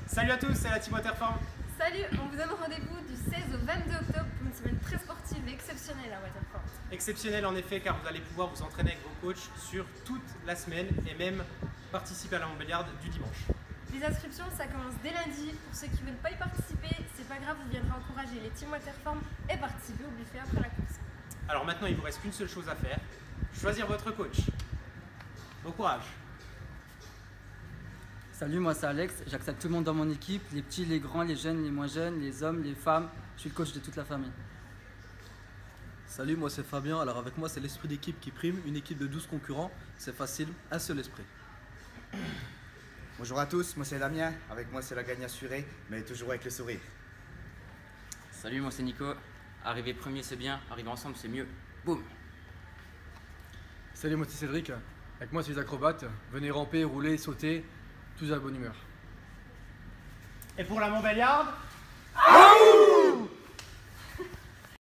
Salut à tous, c'est la Team Waterform. Salut, on vous donne rendez-vous du 16 au 22 octobre pour une semaine très sportive et exceptionnelle à Waterform. Exceptionnel en effet, car vous allez pouvoir vous entraîner avec vos coachs sur toute la semaine et même participer à la Montbéliarde du dimanche. Les inscriptions, ça commence dès lundi. Pour ceux qui ne veulent pas y participer, c'est pas grave, vous viendrez encourager les Team Waterform et participer au buffet après la course. Alors maintenant, il vous reste qu'une seule chose à faire, choisir votre coach. Bon courage. Salut, moi c'est Alex, j'accepte tout le monde dans mon équipe, les petits, les grands, les jeunes, les moins jeunes, les hommes, les femmes, je suis le coach de toute la famille. Salut, moi c'est Fabien, alors avec moi c'est l'esprit d'équipe qui prime, une équipe de 12 concurrents, c'est facile, un seul esprit. Bonjour à tous, moi c'est Damien, avec moi c'est la gagne assurée, mais toujours avec le sourire. Salut, moi c'est Nico. Arriver premier c'est bien, arriver ensemble c'est mieux. Boum. Salut, moi c'est Cédric. Avec moi c'est les acrobates. Venez ramper, rouler, sauter, tous à la bonne humeur. Et pour la Montbéliarde,